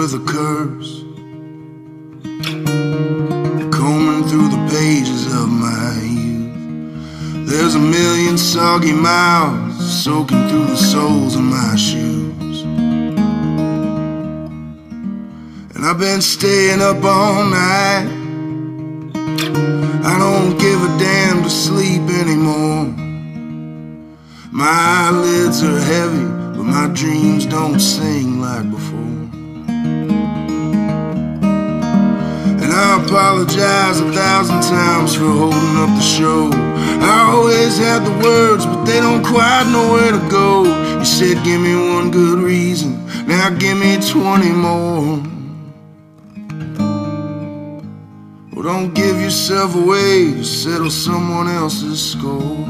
with a curse, combing through the pages of my youth. There's a million soggy mouths soaking through the soles of my shoes, and I've been staying up all night. I don't give a damn to sleep anymore. My eyelids are heavy, but my dreams don't sing like before. And I apologize 1,000 times for holding up the show. I always had the words, but they don't quite know where to go. You said give me one good reason, now give me 20 more. Well, don't give yourself away to settle someone else's score.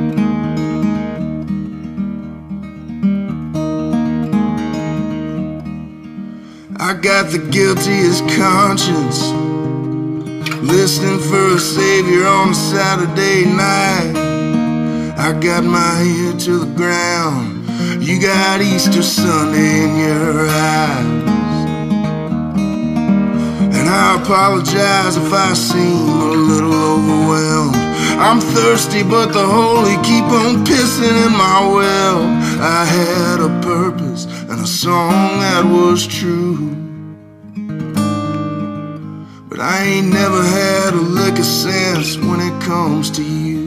I got the guiltiest conscience, listening for a savior on a Saturday night. I got my ear to the ground, you got Easter Sunday in your eyes. And I apologize if I seem a little overwhelmed. I'm thirsty, but the holy keep on pissing in my well. I had a purpose and a song that was true, but I ain't never had a lick of sense when it comes to you.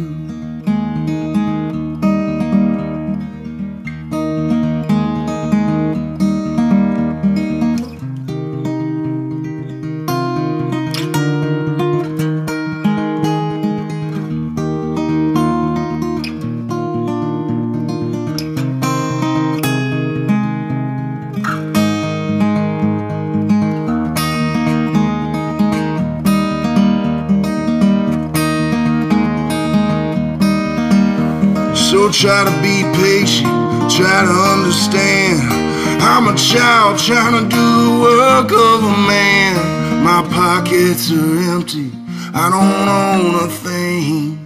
So try to be patient, try to understand. I'm a child trying to do the work of a man. My pockets are empty, I don't own a thing.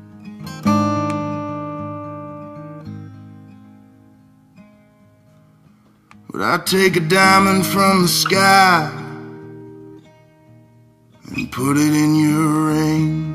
But I take a diamond from the sky and put it in your ring.